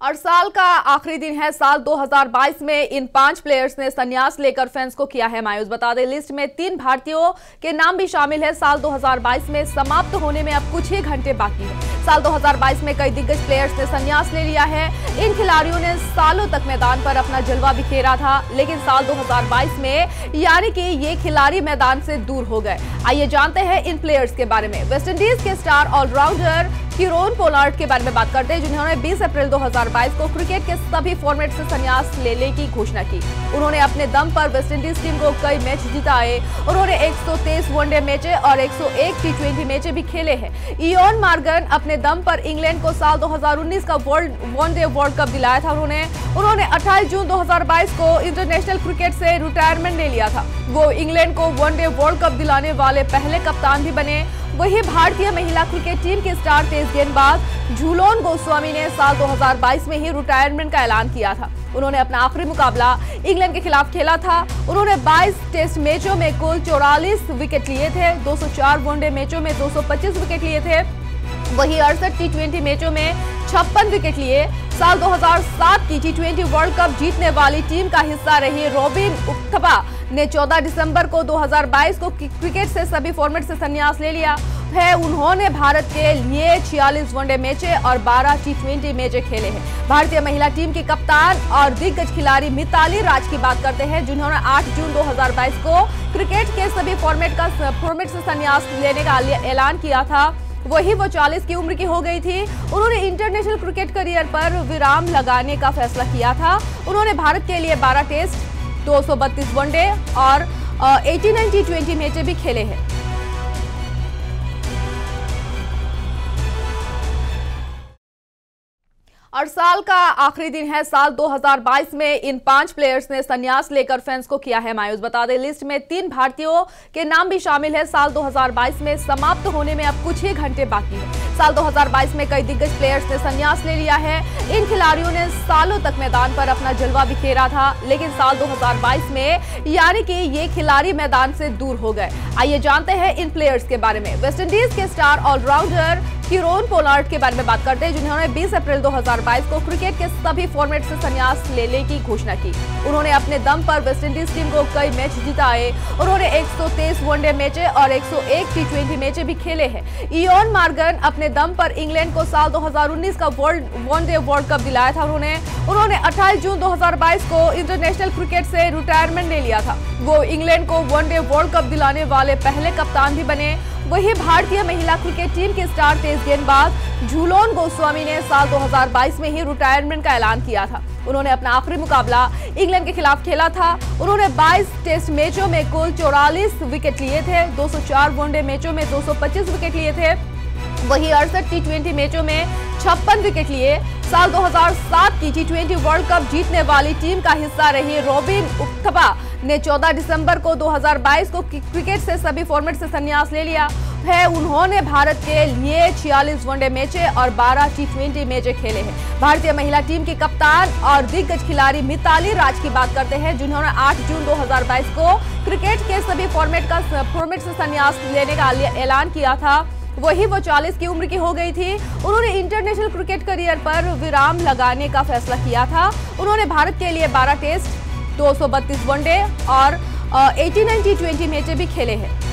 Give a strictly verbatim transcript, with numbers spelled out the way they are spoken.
और साल का आखिरी दिन है। साल दो हज़ार बाईस में इन पांच प्लेयर्स ने संन्यास लेकर फैंस को किया है मायूस। बता दें, लिस्ट में तीन भारतीयों के नाम भी शामिल है। साल दो हज़ार बाईस में समाप्त होने में अब कुछ ही घंटे बाकी है। साल दो हज़ार बाईस में कई दिग्गज प्लेयर्स ने संन्यास ले लिया है। इन खिलाड़ियों ने सालों तक मैदान पर अपना जलवा बिखेरा था, लेकिन साल दो हज़ार बाईस में यानी कि ये खिलाड़ी मैदान से दूर हो गए। आइए जानते हैं इन प्लेयर्स के बारे में। वेस्टइंडीज के स्टार ऑलराउंडर कीरोन पोलार्ड के बारे में बात करते हैं, जिन्होंने बीस अप्रैल दो हज़ार बाईस को क्रिकेट के सभी फॉर्मेट से संन्यास लेने की घोषणा की। उन्होंने अपने दम पर वेस्टइंडीज टीम को कई मैच जिताए। उन्होंने एक सौ तेईस वनडे मैचें और एक सौ एक टी ट्वेंटी मैचें भी खेले हैं। इयोन मॉर्गन अपने दम पर इंग्लैंड को साल दो हज़ार उन्नीस का वर्ल्ड वनडे वर्ल्ड कप दिलाया था। उन्होंने उन्होंने अट्ठाईस जून दो हज़ार बाईस को इंटरनेशनल क्रिकेट से रिटायरमेंट ले लिया था। वो इंग्लैंड को वनडे वर्ल्ड कप दिलाने वाले पहले कप्तान भी बने। वही भारतीय महिला क्रिकेट टीम के स्टार तेज गेंदबाज झूलन गोस्वामी ने साल दो हज़ार बाईस में ही रिटायरमेंट का ऐलान किया था। उन्होंने अपना आखिरी मुकाबला इंग्लैंड के खिलाफ खेला था। उन्होंने बाईस टेस्ट मैचों में कुल चौवालीस विकेट लिए थे। दो सौ चार वनडे मैचों में दो सौ पच्चीस विकेट लिए थे। वही अड़सठ टी ट्वेंटी मैचों में छप्पन विकेट लिए। साल दो हज़ार सात की टी ट्वेंटी वर्ल्ड कप जीतने वाली टीम का हिस्सा रही रॉबिन उथप्पा ने चौदह दिसंबर को दो हज़ार बाईस को क्रिकेट से सभी फॉर्मेट से संन्यास ले लिया है। उन्होंने भारत के लिए छियालीस वनडे मैचें और बारह टी ट्वेंटी मैचें खेले हैं। भारतीय महिला टीम की कप्तान और दिग्गज खिलाड़ी मिताली राज की बात करते हैं, जिन्होंने आठ जून दो हज़ार बाईस को क्रिकेट के सभी फॉर्मेट का फॉर्मेट से संन्यास लेने का ऐलान किया था। वही वो चालीस की उम्र की हो गई थी। उन्होंने इंटरनेशनल क्रिकेट करियर पर विराम लगाने का फैसला किया था। उन्होंने भारत के लिए बारह टेस्ट, दो सौ बत्तीस वनडे और नवासी टी ट्वेंटी मैचें भी खेले हैं। और साल का आखिरी दिन है। साल दो हज़ार बाईस में इन पांच प्लेयर्स ने संन्यास लेकर फैंस को किया है मायूस। बता दें, लिस्ट में तीन भारतीयों के नाम भी शामिल है। साल दो हज़ार बाईस में समाप्त होने में अब कुछ ही घंटे बाकी है। साल दो हज़ार बाईस में कई दिग्गज प्लेयर्स ने संन्यास ले लिया है। इन खिलाड़ियों ने सालों तक मैदान पर अपना जलवा बिखेरा था, लेकिन साल दो हज़ार बाईस में यानी कि ये खिलाड़ी मैदान से दूर हो गए। आइए जानते हैं इन प्लेयर्स के बारे में। वेस्टइंडीज के स्टार ऑलराउंडर कीरोन पोलार्ड के बारे में बात करते हैं, जिन्होंने बीस अप्रैल दो हज़ार बाईस को क्रिकेट के सभी फॉर्मेट से संन्यास लेने की घोषणा की। उन्होंने अपने दम पर वेस्टइंडीज टीम को कई मैच जिताए। उन्होंने एक सौ तेईस वनडे मैचें और एक सौ एक टी ट्वेंटी मैचें भी खेले हैं। इयोन मॉर्गन अपने दम पर इंग्लैंड को साल दो हज़ार उन्नीस का वर्ल्ड वनडे वर्ल्ड कप दिलाया था। उन्होंने उन्होंने अट्ठाईस जून दो हज़ार बाईस को इंटरनेशनल क्रिकेट से रिटायरमेंट ले लिया था। वो इंग्लैंड को वनडे वर्ल्ड कप दिलाने वाले पहले कप्तान भी बने। वही भारतीय महिला क्रिकेट टीम के स्टार तेज गेंदबाज झूलन गोस्वामी ने साल दो हज़ार बाईस में ही रिटायरमेंट का ऐलान किया था। उन्होंने अपना आखिरी मुकाबला इंग्लैंड के खिलाफ खेला था। उन्होंने बाईस टेस्ट मैचों में कुल चौवालीस विकेट लिए थे। दो सौ चार वनडे मैचों में दो सौ पच्चीस विकेट लिए थे। वही अड़सठ टी ट्वेंटी मैचों में छप्पन विकेट लिए। साल दो हज़ार सात की टी ट्वेंटी वर्ल्ड कप जीतने वाली टीम का हिस्सा रही रॉबिन उथप्पा ने चौदह दिसंबर को दो हज़ार बाईस को क्रिकेट से सभी फॉर्मेट से संन्यास ले लिया है। उन्होंने भारत के लिए छियालीस वनडे मैचें और बारह टी ट्वेंटी मैचें खेले हैं। भारतीय महिला टीम की कप्तान और दिग्गज खिलाड़ी मिताली राज की बात करते हैं, जिन्होंने आठ जून दो हज़ार बाईस को क्रिकेट के सभी फॉर्मेट का फॉर्मेट से संन्यास लेने का ऐलान किया था। वही वो चालीस की उम्र की हो गई थी। उन्होंने इंटरनेशनल क्रिकेट करियर पर विराम लगाने का फैसला किया था। उन्होंने भारत के लिए बारह टेस्ट, दो सौ बत्तीस वनडे और नवासी टी ट्वेंटी मैचें भी खेले हैं।